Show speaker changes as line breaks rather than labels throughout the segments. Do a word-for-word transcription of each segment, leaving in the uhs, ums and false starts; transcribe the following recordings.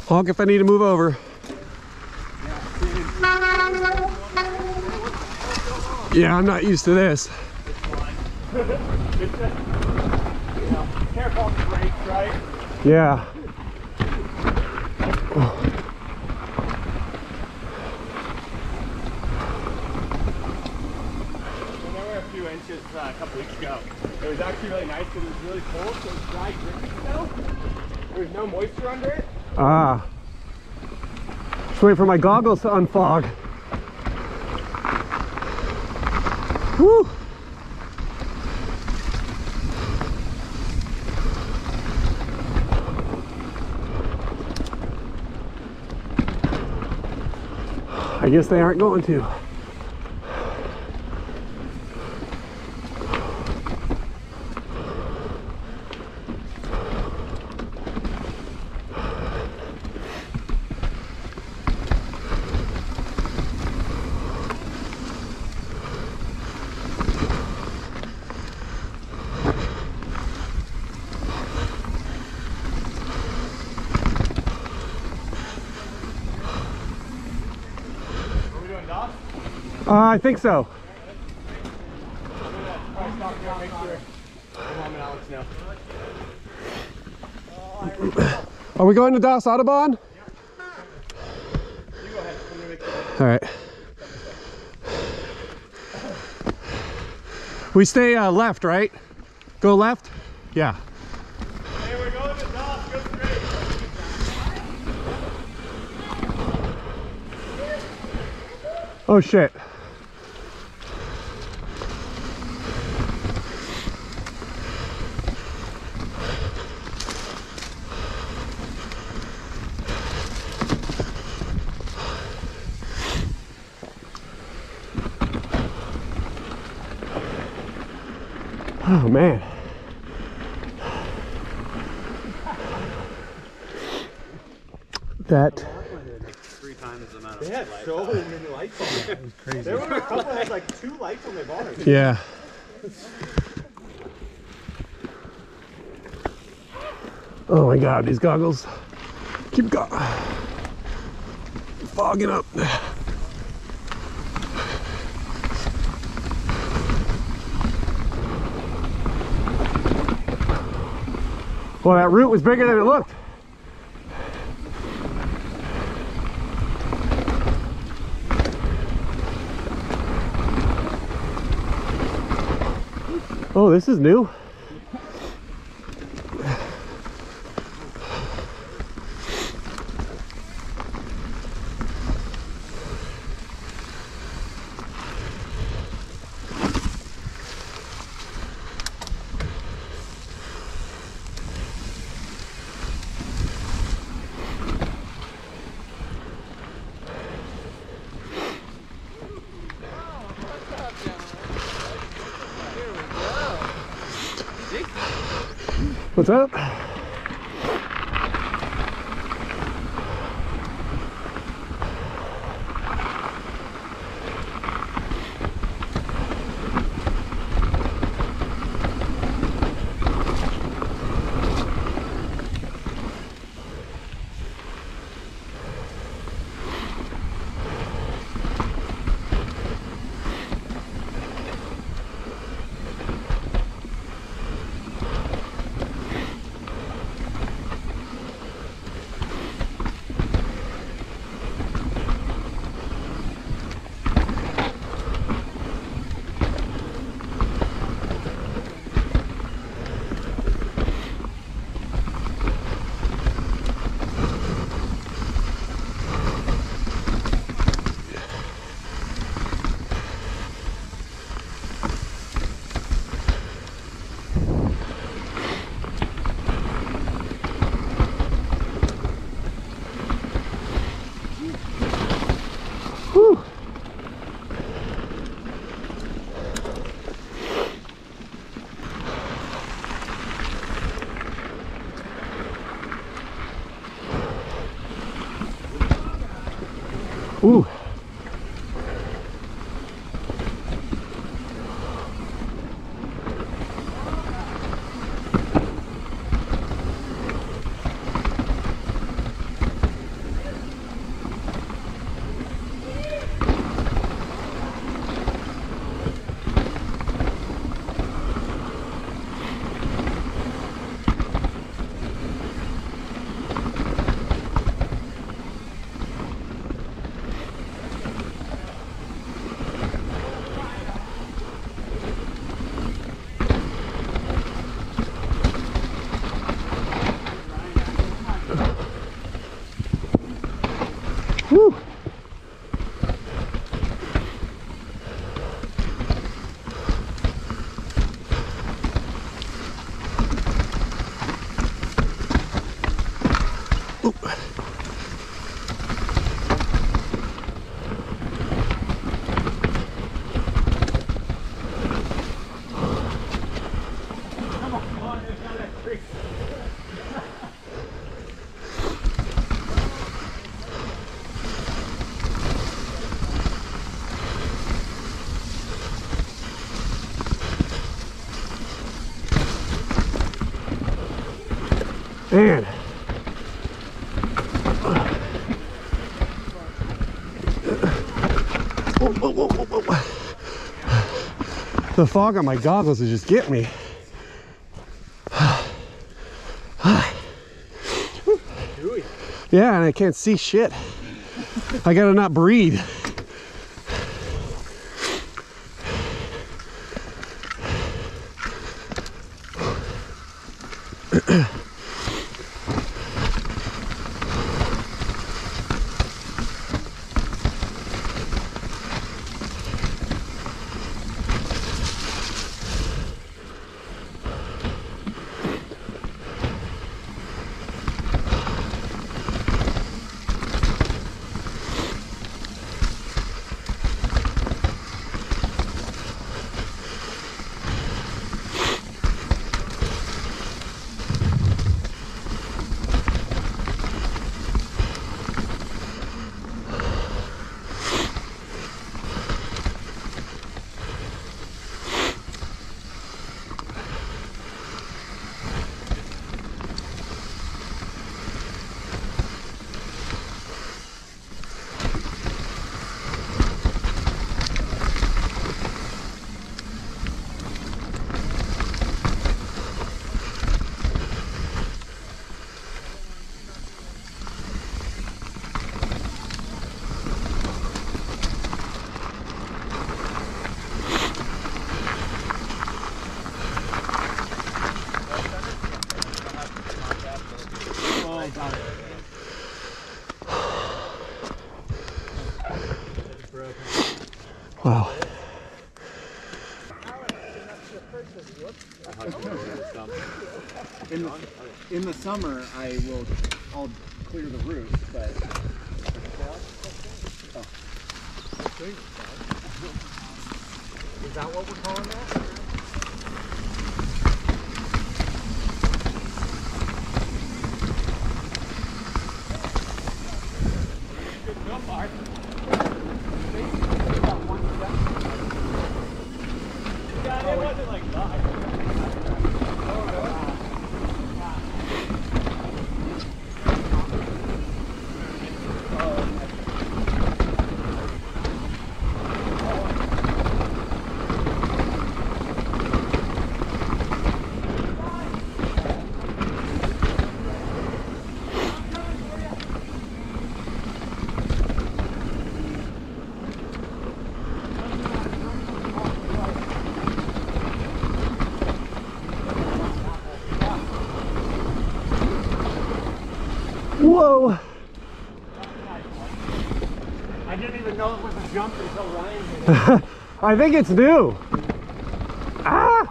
Honk if I need to move over. Yeah, I'm not used to this.
It's fine. It's just, you know, careful on the brakes, right?
Yeah.
When there were a few inches uh, a couple weeks ago, it was actually really nice because it was really cold, so it's dry, grippy snow. There was no moisture under it.
Ah. Just wait for my goggles to unfog. Woo! I guess they aren't going to. Uh, I think so. Are we going to Das Autobahn? All right. We stay uh, left, right? Go left? Yeah.
Hey, we're going to Das. Go straight.
Oh shit. Oh man. That
Three times the amount of
They had so many lights on it. It was crazy. There were a couple that had like two lights on their bars.
yeah. Oh my god, these goggles keep go fogging up. Well, that root was bigger than it looked. Oh, this is new. What's up? Whew. Ooh. Woo. Man. Whoa, whoa, whoa, whoa, whoa. The fog on my goggles is just getting me. Yeah, and I can't see shit. I gotta not breathe. Wow.
In the, in the summer, I will, I'll clear the roof, but. Oh. Is that what we're calling that? Yeah, it wasn't like that.
Whoa!
I didn't even know it was a jump until Ryan hit it.
I think it's new. Ah!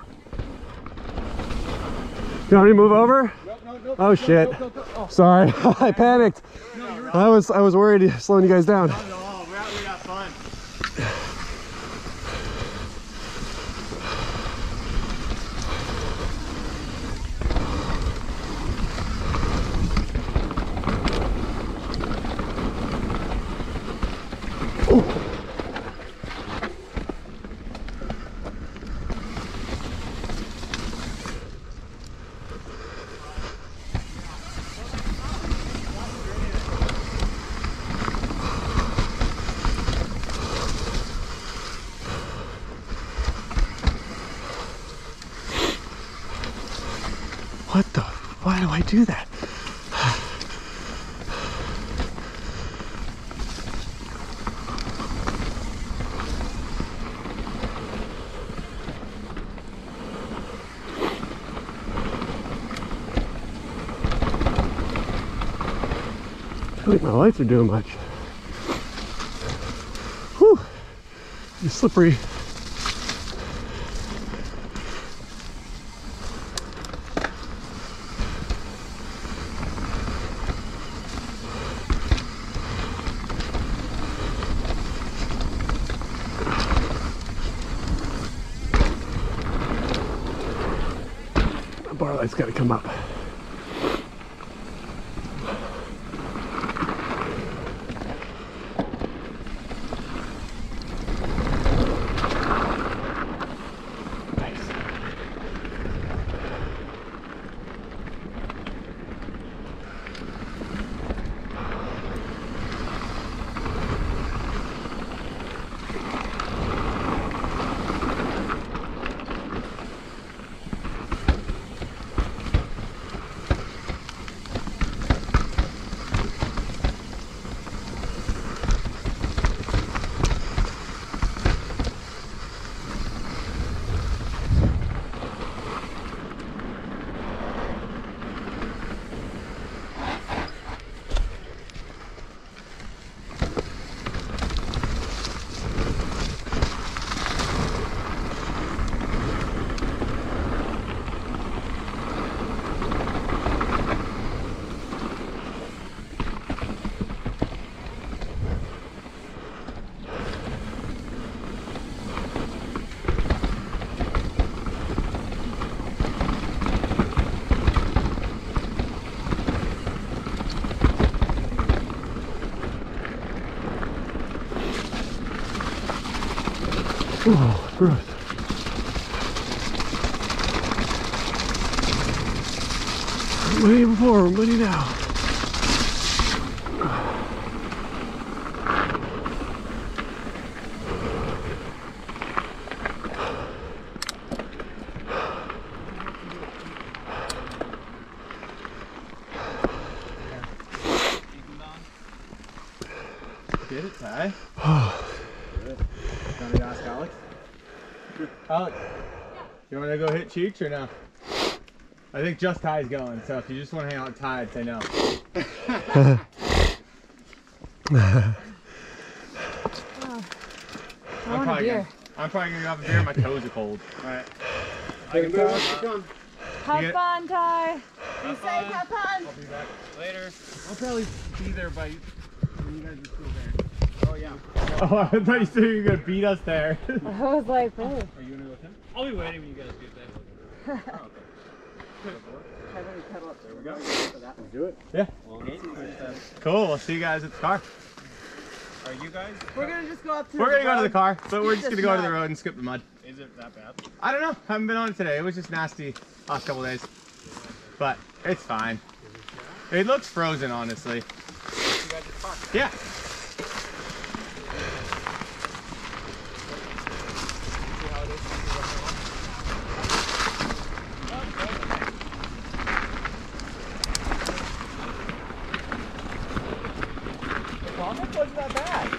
You want me to move over?
Nope, nope, nope,
Oh
nope,
shit!
nope, nope, nope. Oh.
Sorry, I panicked.
No, you're
I was I was worried slowing you guys down.
not at all. We're out, we got fun.
What the? Why do I do that? I don't think my lights are doing much. You're slippery. That bar light's got to come up. Oh, gross. I'm waiting before, I'm waiting now.
Get it, Ty? Want me to ask Alex? Alex, you want to go hit Cheech or no? I think just Ty's going, so if you just want to hang out with Ty, I'd say no.
Oh, I
I'm
want a
probably
beer.
Gonna, I'm probably gonna have a beer. My toes are cold. All right.
I can move. Keep going.
Have
get-
fun, Ty.
Have fun.
Have fun.
I'll be back.
Later.
I'll probably be there by when you guys are still there.
Oh yeah.
Oh, I thought you said you were gonna beat us there.
I was like, oh.
Are you gonna go with him? I'll be waiting when you guys get there. Oh, okay. There we go. Let's do it.
Yeah.
Okay.
Cool. We'll see you guys at the car.
Are you guys?
We're gonna just go up to
We're
the
gonna go to the
road.
car, but we're just
Just
gonna go to the
mud.
road and skip the mud.
Is it that bad?
I don't know. Haven't been on it today. It was just nasty last couple days, but it's fine. It looks frozen, honestly.
You guys at the park.
Yeah.
See how it is.
The comment wasn't that bad.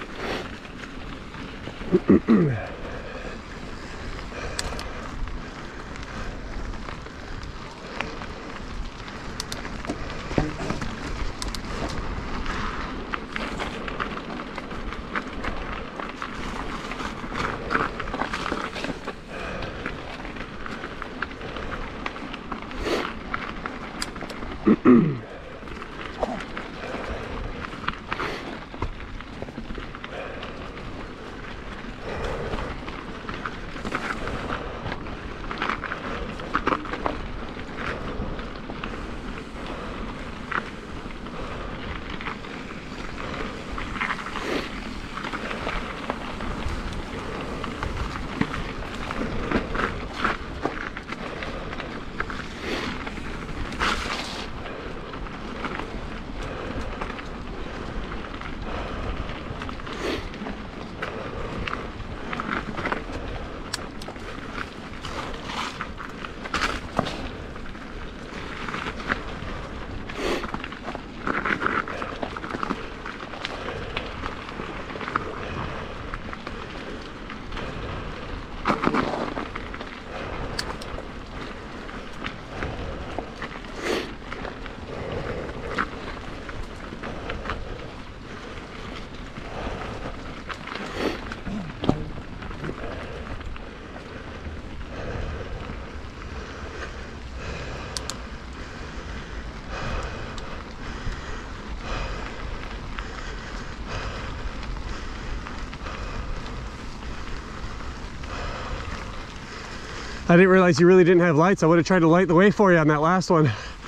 I didn't realize you really didn't have lights. I would have tried to light the way for you on that last one.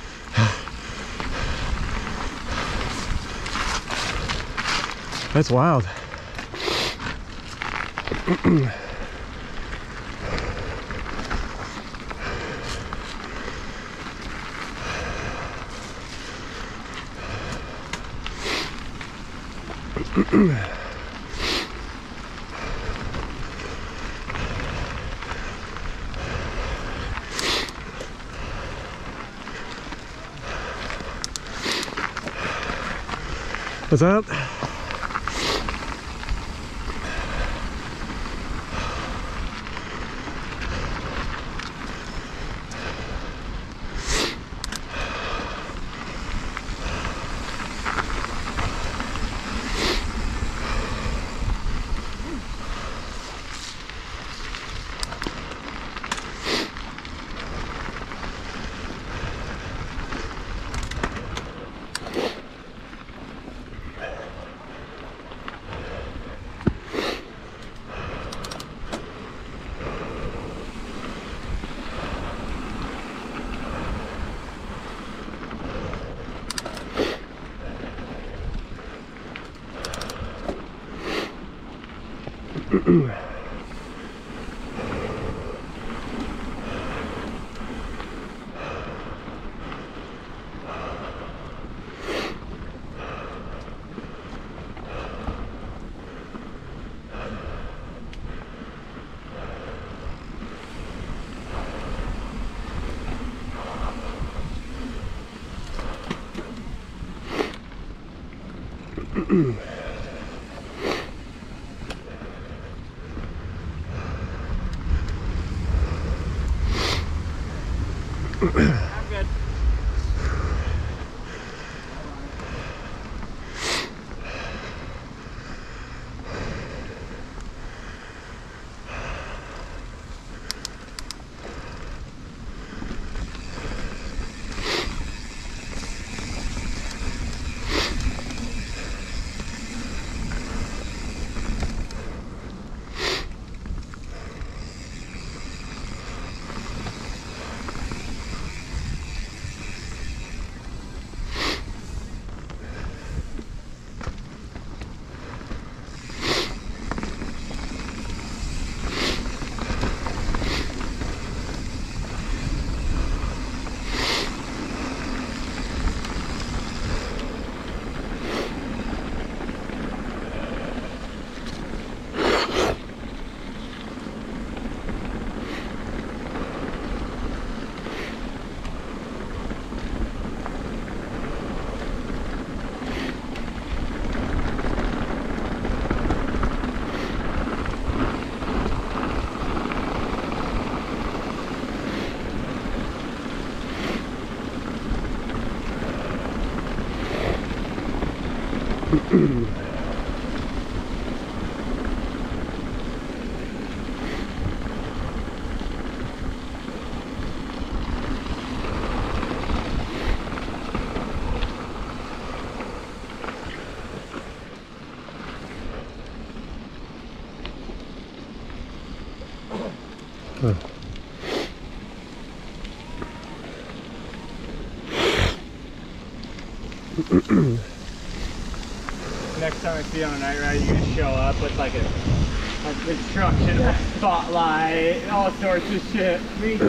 That's wild. What's up?
I'm good.
Huh.
Next time I see you on a night ride, you just show up with like a, a construction spotlight, all sorts of shit.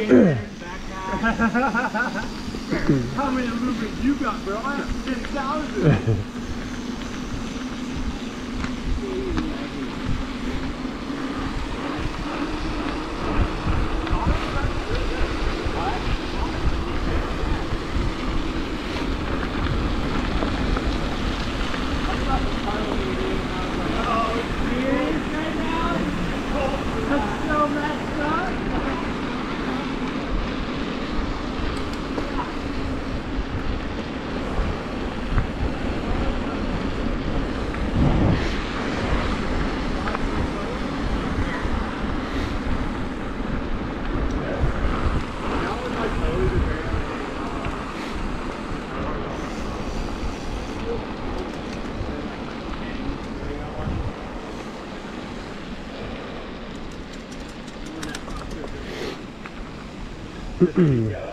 How many movements you got, bro? I have ten thousand. There you go.